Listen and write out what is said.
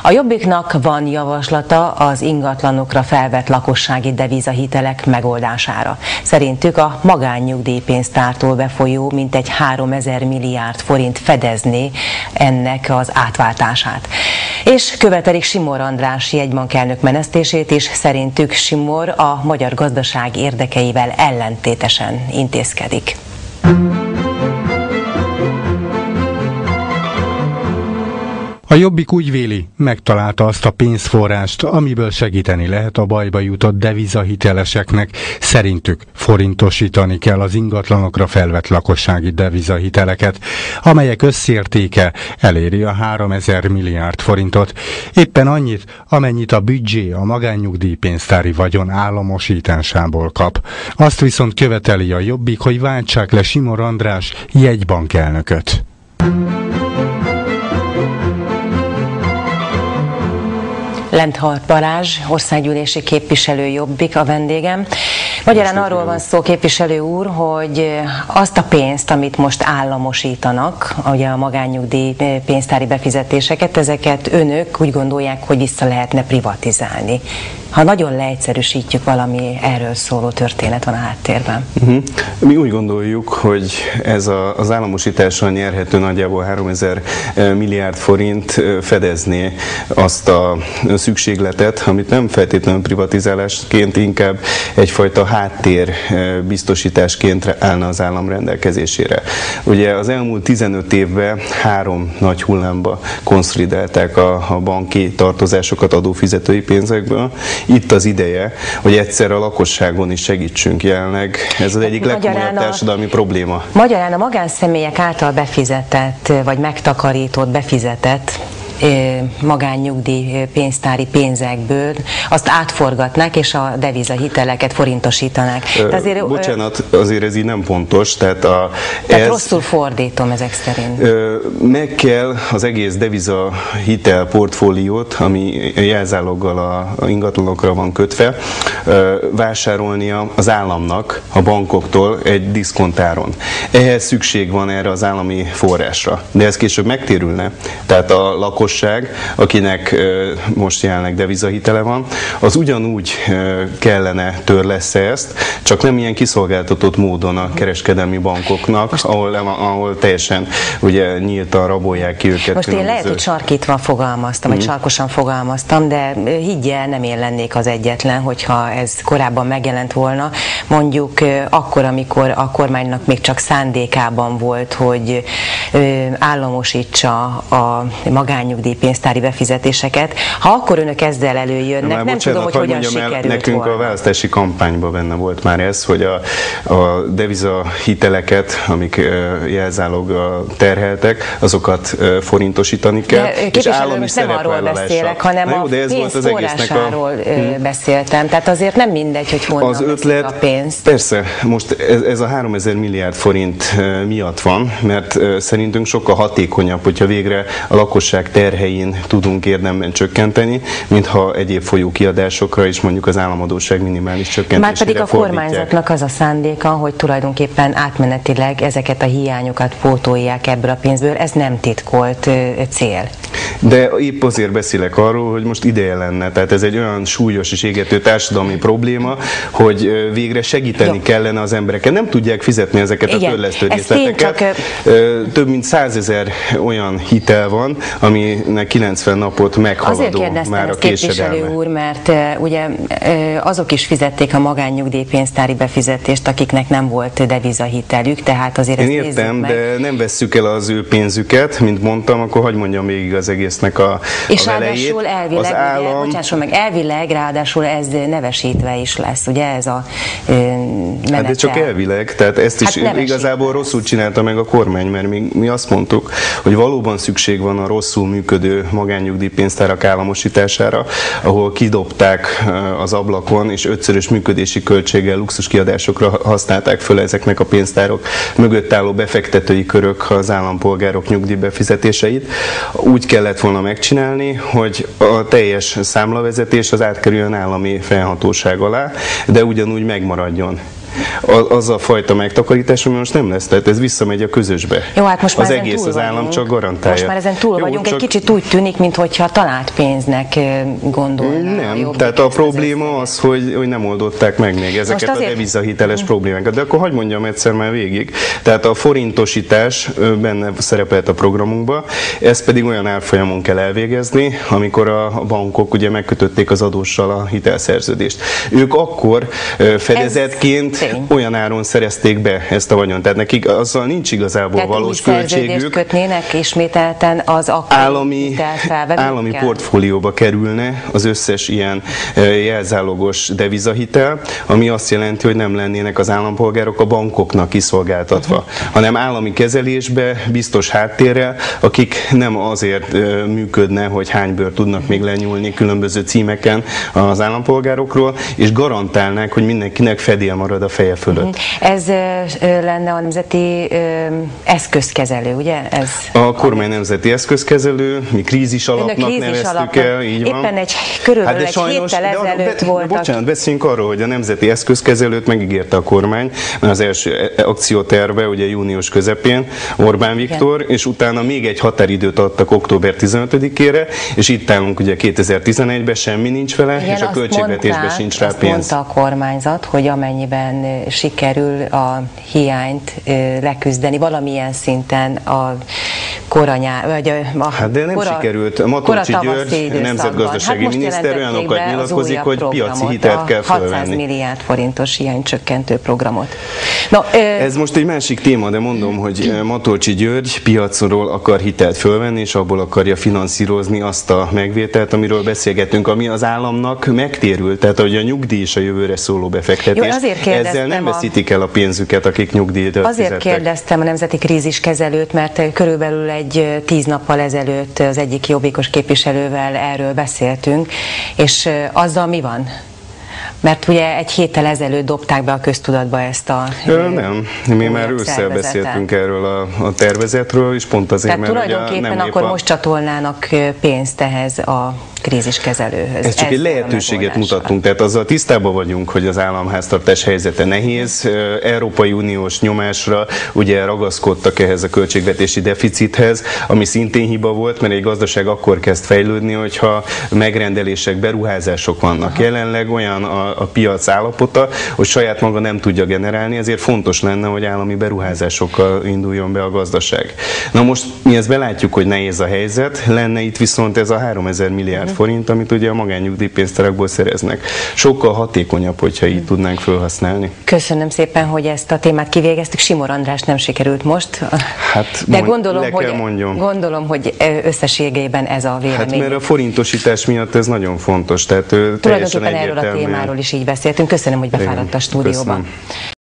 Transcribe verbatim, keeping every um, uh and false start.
A Jobbiknak van javaslata az ingatlanokra felvett lakossági devizahitelek megoldására. Szerintük a magánnyugdíjpénztártól befolyó mintegy háromezer milliárd forint fedezné ennek az átváltását. És követelik Simor András jegybankelnök menesztését is, szerintük Simor a magyar gazdaság érdekeivel ellentétesen intézkedik. A Jobbik úgy véli, megtalálta azt a pénzforrást, amiből segíteni lehet a bajba jutott devizahiteleseknek. Szerintük forintosítani kell az ingatlanokra felvett lakossági devizahiteleket, amelyek összértéke eléri a háromezer milliárd forintot. Éppen annyit, amennyit a büdzsé a magánnyugdíjpénztári vagyon államosításából kap. Azt viszont követeli a Jobbik, hogy váltsák le Simor András jegybankelnököt. Lenthart Balázs, országgyűlési képviselő, Jobbik a vendégem. Magyarán arról van szó, képviselő úr, hogy azt a pénzt, amit most államosítanak, ugye a magánnyugdíj pénztári befizetéseket, ezeket önök úgy gondolják, hogy vissza lehetne privatizálni. Ha nagyon leegyszerűsítjük, valami erről szóló történet van a háttérben. Uh-huh. Mi úgy gondoljuk, hogy ez a, az államosítással nyerhető nagyjából háromezer milliárd forint fedezné azt a szükségletet, amit nem feltétlenül privatizálásként, inkább egyfajta háttér biztosításként állna az állam rendelkezésére. Ugye az elmúlt tizenöt évben három nagy hullámba konszolidálták a, a banki tartozásokat adófizetői pénzekből. Itt az ideje, hogy egyszer a lakosságon is segítsünk jelenleg. Ez az egyik legkomolyabb társadalmi probléma. Magyarán a magánszemélyek által befizetett, vagy megtakarított, befizetett magánnyugdíj pénztári pénzekből azt átforgatnák, és a devizahiteleket forintosítanák. Ö, azért, bocsánat, azért ez így nem pontos. Tehát, a, tehát ez, rosszul fordítom ezek szerint. Ö, meg kell az egész devizahitel portfóliót, ami jelzáloggal a, a ingatlanokra van kötve, ö, vásárolnia az államnak a bankoktól egy diszkontáron. Ehhez szükség van erre az állami forrásra, de ez később megtérülne. Tehát a lakosság, akinek most jelenleg devizahitele van, az ugyanúgy kellene törlessze ezt, csak nem ilyen kiszolgáltatott módon a kereskedelmi bankoknak, ahol, ahol teljesen ugye nyíltan rabolják ki őket. Most én lehet, hogy sarkítva fogalmaztam, vagy mm. sarkosan fogalmaztam, de higgye, nem én lennék az egyetlen, hogyha ez korábban megjelent volna. Mondjuk akkor, amikor a kormánynak még csak szándékában volt, hogy államosítsa a magánnyugdíjpénztári befizetéseket. Ha akkor önök ezzel előjönnek, nem bocsánat, tudom, hogy hogyan sikerült nekünk volna. A választási kampányban benne volt már ez, hogy a, a devizahiteleket, amik jelzáloggal terheltek, azokat forintosítani kell. De, és állami most nem arról beszélek, hanem jó, a pénz forrásáról a... beszéltem. Tehát azért nem mindegy, hogy honnan az ötlet, a pénzt. Persze, most ez, ez a háromezer milliárd forint miatt van, mert szerintünk sokkal hatékonyabb, hogyha végre a lakosság terhein tudunk érdemben csökkenteni, mintha egyéb folyókiadásokra is mondjuk az államadósság minimális csökkentésére Márpedig a fordítják. Kormányzatnak az a szándéka, hogy tulajdonképpen átmenetileg ezeket a hiányokat pótolják ebből a pénzből, ez nem titkolt cél. De épp azért beszélek arról, hogy most ideje lenne, tehát ez egy olyan súlyos és égető társadalmi probléma, hogy végre segíteni Jó. kellene az embereket. Nem tudják fizetni ezeket Igen, a törlesztő részleteket. Csak... Több mint százezer olyan hitel van, aminek kilencven napot meghaladó már a késedelme. Képviselő úr, mert uh, ugye uh, azok is fizették a magánnyugdíjpénztári befizetést, akiknek nem volt devizahitelük, tehát azért Én ezt értem, meg. de nem vesszük el az ő pénzüket, mint mondtam, akkor hadd mondjam végig az egésznek a, és a velejét. És ráadásul elvileg, az ugye, állam... bocsásson meg, elvileg ráadásul ez nevesítve is lesz, ugye ez a uh, menetel. Hát de csak elvileg, tehát ezt is hát igazából rosszul csinálta meg a kormány, mert mi, mi azt mondtuk, hogy valóban szükség van a rosszul működő magánnyugdíjpénztárak államosítására, ahol kidobták az ablakon, és ötszörös működési költséggel luxuskiadásokra használták föl ezeknek a pénztárok mögött álló befektetői körök az állampolgárok nyugdíjbefizetéseit. Úgy kellett volna megcsinálni, hogy a teljes számlavezetés az átkerüljön állami felhatóság alá, de ugyanúgy megmaradjon. az a fajta megtakarítás, ami most nem lesz, tehát ez visszamegy a közösbe. Jó, hát most már az egész túl az állam vagyunk. csak garantálja. Most már ezen túl Jó, vagyunk, csak... egy kicsit úgy tűnik, mintha talált pénznek gondolná. Nem, a tehát a probléma az, hogy, hogy nem oldották meg még ezeket azért... a devizahiteles hmm. problémákat. De akkor hadd mondjam egyszer már végig. Tehát a forintosítás benne szerepelt a programunkban, ezt pedig olyan árfolyamon kell elvégezni, amikor a bankok ugye megkötötték az adóssal a hitelszerződést. Ők akkor fedezetként olyan áron szerezték be ezt a vagyont. Tehát nekik azzal nincs igazából tehát valós költségük. Kötnének ismételten az állami, állami portfólióba kerülne az összes ilyen jelzálogos devizahitel, ami azt jelenti, hogy nem lennének az állampolgárok a bankoknak kiszolgáltatva, uh-huh. hanem állami kezelésbe, biztos háttérrel, akik nem azért működne, hogy hány bőr tudnak még lenyúlni különböző címeken az állampolgárokról, és garantálnák, hogy mindenkinek fedél marad a feje fölött. Ez lenne a nemzeti eszközkezelő, ugye? Ez a kormány nemzeti eszközkezelő, mi krízis alapnak krízis neveztük alapnak. el, így van. Éppen egy körülbelül hát egy sajnos, héttel ezelőtt be, voltak. Bocsánat, beszéljünk arról, hogy a nemzeti eszközkezelőt megígérte a kormány, mert az első akcióterve ugye június közepén Orbán Viktor, igen. és utána még egy határidőt adtak október tizenötödikére, és itt állunk ugye kétezer-tizenegyben, semmi nincs vele, igen, és a költségvetésben mondták, sincs rá pénz. Azt mondta a kormányzat, hogy amennyiben sikerül a hiányt leküzdeni valamilyen szinten a koranyá, vagy a hát de nem kora, sikerült. Matolcsy György, nemzetgazdasági hát miniszter olyanokat nyilatkozik, hogy piaci hitelt kell felvenni. hatszáz milliárd forintos hiánycsökkentő programot. No, ö... Ez most egy másik téma, de mondom, hogy Matolcsy György piacról akar hitelt fölvenni, és abból akarja finanszírozni azt a megvételt, amiről beszélgetünk, ami az államnak megtérül, tehát hogy a nyugdíj és a jövőre szóló befektetés. Jó, ezzel nem veszítik el a pénzüket, akik nyugdíjat Azért fizettek. kérdeztem a nemzeti kríziskezelőt, mert körülbelül egy tíz nappal ezelőtt az egyik jobbikos képviselővel erről beszéltünk, és azzal mi van? Mert ugye egy héttel ezelőtt dobták be a köztudatba ezt a... Ö, nem, mi már ősszel beszéltünk erről a, a tervezetről, és pont azért, tehát mert tulajdonképpen a, nem akkor a... most csatolnának pénzt ehhez a kríziskezelőhöz. Ez csak egy lehetőséget mutattunk, tehát azzal tisztában vagyunk, hogy az államháztartás helyzete nehéz. Európai Uniós nyomásra ugye ragaszkodtak ehhez a költségvetési deficithez, ami szintén hiba volt, mert egy gazdaság akkor kezd fejlődni, hogyha megrendelések, beruházások vannak. Aha. Jelenleg olyan a, a piac állapota, hogy saját maga nem tudja generálni, ezért fontos lenne, hogy állami beruházásokkal induljon be a gazdaság. Na most mi ezt belátjuk, hogy nehéz a helyzet, lenne itt viszont ez a háromezer milliárd forint, amit ugye a magánnyugdíjpénztárakból szereznek. Sokkal hatékonyabb, hogyha így tudnánk felhasználni. Köszönöm szépen, hogy ezt a témát kivégeztük. Simor András nem sikerült most. Hát de mond, gondolom, hogy, mondjam. gondolom, hogy összességében ez a vélemény. Hát mert a forintosítás miatt ez nagyon fontos. Tehát tulajdonképpen erről a témáról is így beszéltünk. Köszönöm, hogy befáradt a stúdióba. Köszönöm.